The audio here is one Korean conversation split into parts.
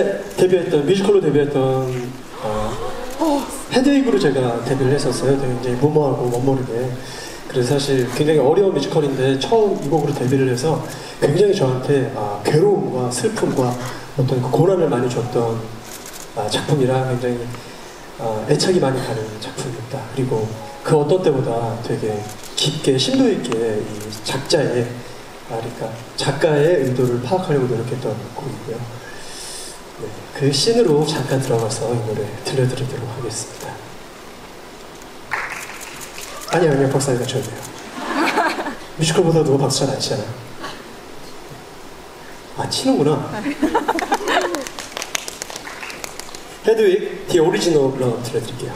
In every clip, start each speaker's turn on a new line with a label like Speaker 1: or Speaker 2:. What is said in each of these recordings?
Speaker 1: 데뷔했던 뮤지컬로 데뷔했던 헤드윅으로 제가 데뷔를 했었어요. 굉장히 무모하고 멋모르게. 그래서 사실 굉장히 어려운 뮤지컬인데 처음 이 곡으로 데뷔를 해서 굉장히 저한테 괴로움과 슬픔과 어떤 그 고난을 많이 줬던 작품이라 굉장히 애착이 많이 가는 작품입니다. 그리고 그 어떤 때보다 되게 깊게 심도 있게 이 작자의 그러니까 작가의 의도를 파악하려고 노력했던 곡이고요. 네, 그 씬으로 잠깐 들어가서 이 노래 들려드리도록 하겠습니다. 아니요, 박수 안 쳐도 돼요. 뮤지컬보다 누가 박수 잘 안 치잖아요. 치는구나. 헤드윅 The Original Love 들려드릴게요.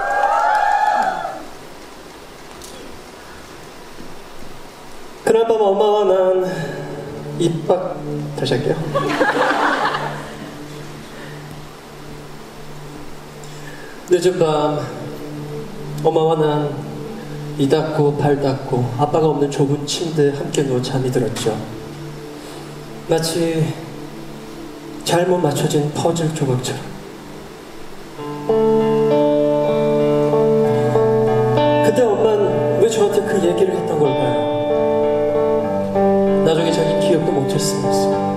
Speaker 1: 그날밤 엄마와 난 다시 할게요. 늦은 밤 엄마와 난 이 닦고 발 닦고 아빠가 없는 좁은 침대에 함께 누워 잠이 들었죠. 마치 잘못 맞춰진 퍼즐 조각처럼. 그때 엄마는 왜 저한테 그 얘기를 했던 걸까요? 나중에 자기 기억도 못했으면서.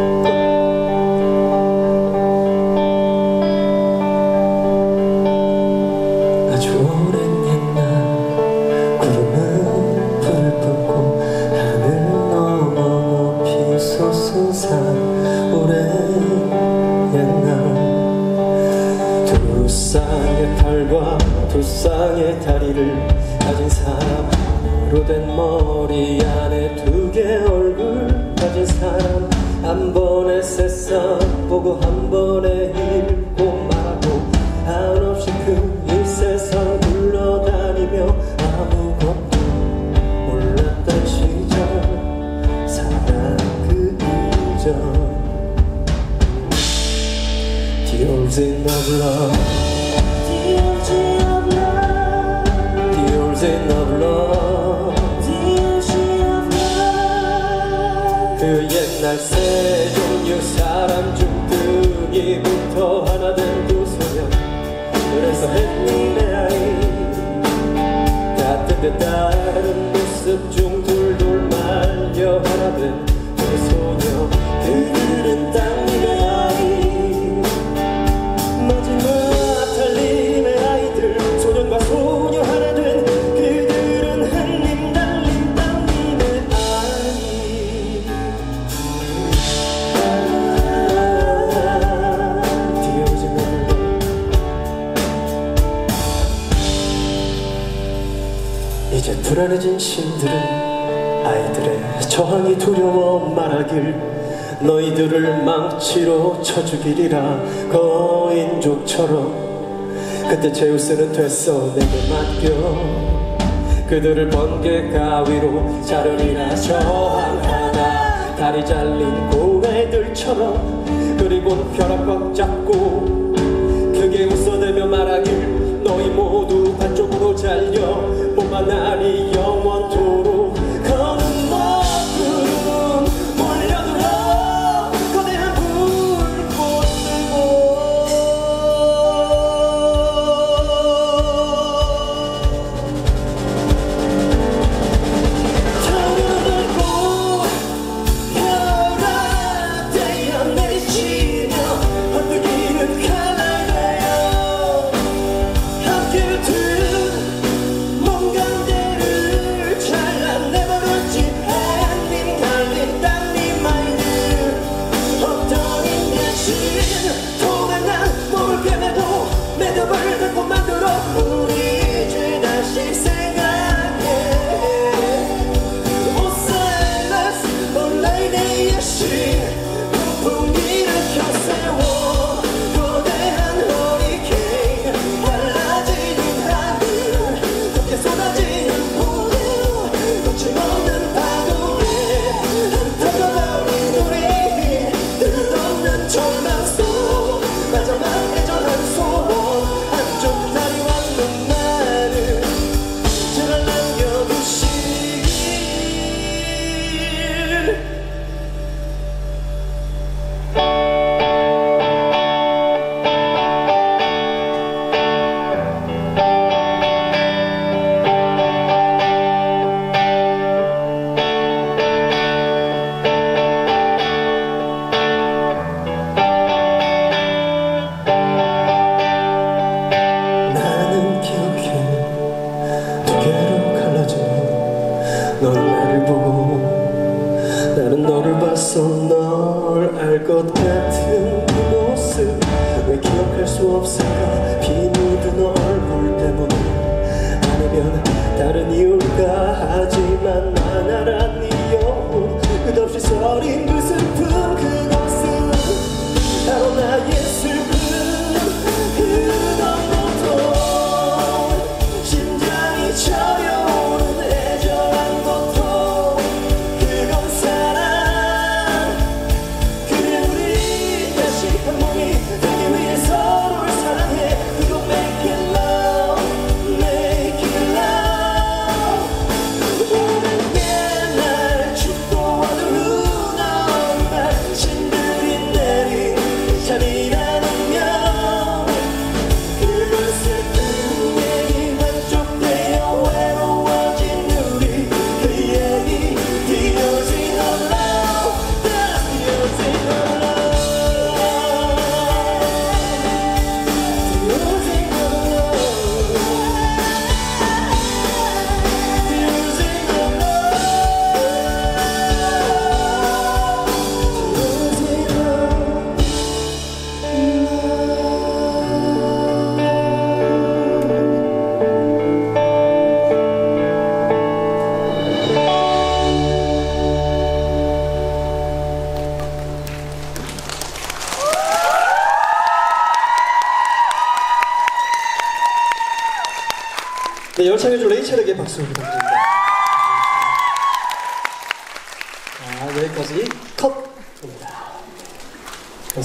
Speaker 1: 아주 오랜 옛날 구름은 불을 뿜고 하늘 넘어 높이 솟은 산. 오랜 옛날 두 쌍의 팔과 두 쌍의 다리를 가진 사람, 하나로 된 머리 안에 두 개의 얼굴 가진 사람, 한 번에 새싹 보고 한 번에 읽고 말하고 한없이 큰 이 세상 굴러다니며 아무것도 몰랐던 시절, 사랑 그 이전. The origin of love, the origin of love, the origin of love, the origin of love. 그 옛날 세 종류 사람 중 등이부터 하나 된 두 소년, 그래서 햇님의 아이 같은 듯 다른 모습 중 둘둘 말려 하나 된 두 소녀. 그들은 땅님의 아이, 마지막 달림의 아이들, 소년과 소녀 하나 된 그들은 햇님 달림 땅님의 아이. 이제 불안해진 신들은 아이들의 저항이 두려워 말하길, 너희들을 망치로 쳐죽이리라 거인족처럼. 그때 제우스는 됐어 내게 맡겨, 그들을 번개 가위로 자르리라 저항하다 다리 잘린 고래들처럼. 그리고 벼락 꽉 잡고 크게 웃어대며 말하길, 너희 모두 반쪽으로 잘려 몸만 날이 영원토록 거는 먹구름 몰려들어 거대한 불꽃 들고. 타오르는 꽃 혈압 대야 내리치며 헛들기는 칼날 되어 함께 든 먼간대를 잘라내버렸지. 햇님 달린 땅님 아이들 어떤 인내심 통한 몸을 꿰매고 매듭을 닫고 만들어 우리 이제 다시 생각해. 오셀레스 온라인의 예시 폭풍 일으켜 세워 거대한 허리케인, 갈라지는 하늘 곱게 쏟아지는 모래, 거침없는 파도에 흩어져버린 우리, 끝없는 절망 속 같은 그 모습 왜 기억할 수 없을까 피 묻은 얼굴 때문에 아니면 다른 이유일까 하지만 난 알아 네 영혼 끝없이 서린 그 슬픔 그것은 바로 나의 슬픔 그런 고통 심장이 저려오는 애절한 고통 그건 사랑 그래 우리 다시 한 몸이 되기 위해 서로를 사랑해 그거 make it love make it love 오는 옛날 춥고 어두운 날 신들이 내린 잠이라는 명 그걸 슬픈 얘기 한쪽되어 외로워진 우리 그 얘기 띄어진 love 띄어진 love 띄어진 네, 열창해준 레이첼에게 박수 부탁드립니다. 자, 여기까지 컷입니다.